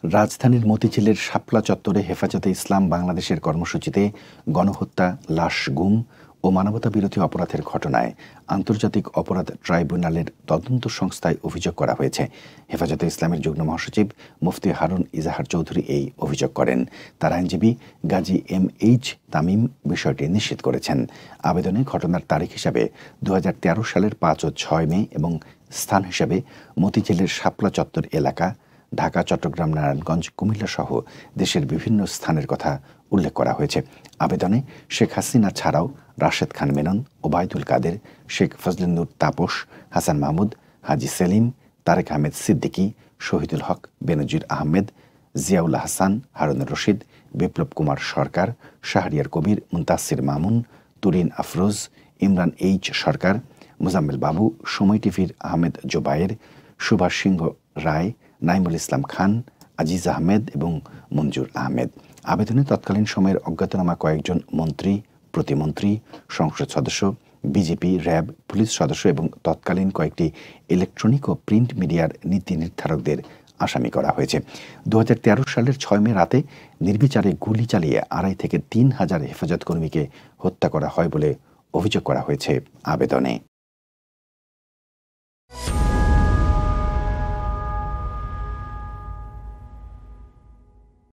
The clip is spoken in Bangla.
রাজধানীর মতিঝিলের শাপলা চত্বরে হেফাজতে ইসলাম বাংলাদেশের কর্মসূচিতে গণহত্যা, লাশ গুম ও মানবতাবিরোধী অপরাধের ঘটনায় আন্তর্জাতিক অপরাধ ট্রাইব্যুনালের তদন্ত সংস্থায় অভিযোগ করা হয়েছে। হেফাজতে ইসলামের যুগ্ম মহাসচিব মুফতি হারুন ইজাহার চৌধুরী এই অভিযোগ করেন। তার আইনজীবী গাজী এম.এইচ. তামিম বিষয়টি নিশ্চিত করেছেন। আবেদনে ঘটনার তারিখ হিসাবে 2013 সালের 5 ও 6 মে এবং স্থান হিসাবে মতিঝিলের শাপলা চত্বর এলাকা, ঢাকা, চট্টগ্রাম, নারায়ণগঞ্জ, কুমিল্লা সহ দেশের বিভিন্ন স্থানের কথা উল্লেখ করা হয়েছে। আবেদনে শেখ হাসিনা ছাড়াও রাশেদ খান মেনন, ওবায়দুল কাদের, শেখ ফজলুন্নুর তাপস, হাসান মাহমুদ, হাজী সেলিম, তারেক আহমেদ সিদ্দিকী, শহীদুল হক, বেনজির আহমেদ, জিয়াউল হাসান, হারুনুর রশিদ, বিপ্লব কুমার সরকার, শাহরিয়ার কবির, মুনতাসির মামুন, তুরিন আফরোজ, ইমরান এইচ সরকার, মোজাম্মেল বাবু, সময় টিভির আহমেদ জোবায়ের, সুভাষ সিংহ রায়, নাইমুল ইসলাম খান, আজিজ আহমেদ এবং মঞ্জুর আহমেদ। আবেদনে তৎকালীন সময়ের অজ্ঞাতনামা কয়েকজন মন্ত্রী, প্রতিমন্ত্রী, সংসদ সদস্য, বিজেপি, র্যাব, পুলিশ সদস্য এবং তৎকালীন কয়েকটি ইলেকট্রনিক ও প্রিন্ট মিডিয়ার নীতি নির্ধারকদের আসামি করা হয়েছে। 2013 সালের 6 মে রাতে নির্বিচারে গুলি চালিয়ে 2,500 থেকে 3,000 হেফাজত কর্মীকে হত্যা করা হয় বলে অভিযোগ করা হয়েছে আবেদনে।